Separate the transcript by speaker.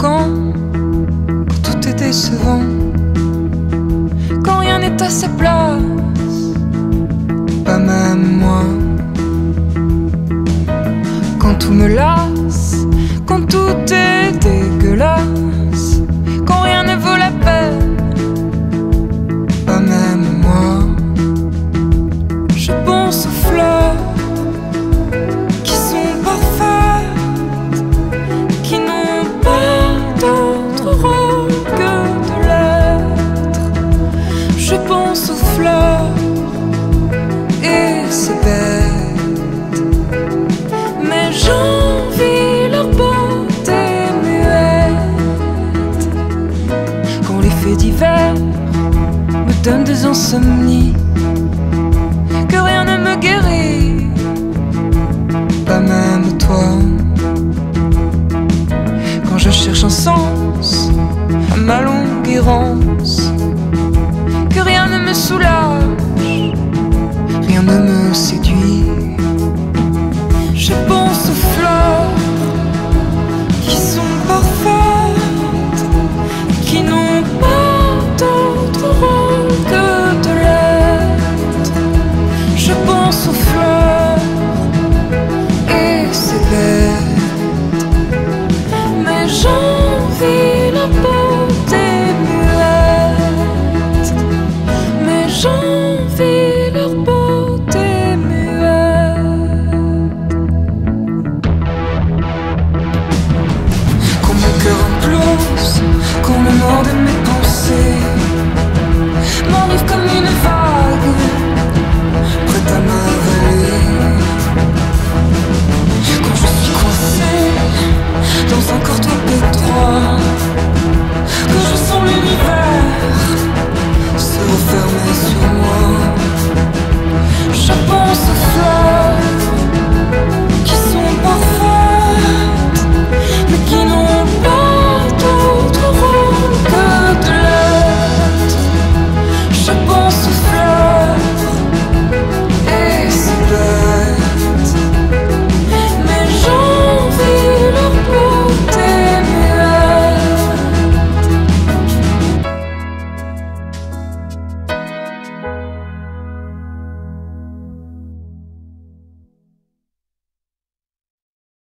Speaker 1: quand tout est décevant, quand rien n'est à sa place, pas même moi. Quand tout me lasse, quand tout est dégueulasse, quand rien ne vaut la peine, pas même moi. Je pense aux fleurs qui sont parfaites, qui n'ont pas d'autre rôle que de l'être. Je pense aux fleurs et c'est bête, mais j'envie leur beauté muette. Quand les faits divers me donnent des insomnies, que rien ne me guérit, pas même toi. Quand je cherche un sens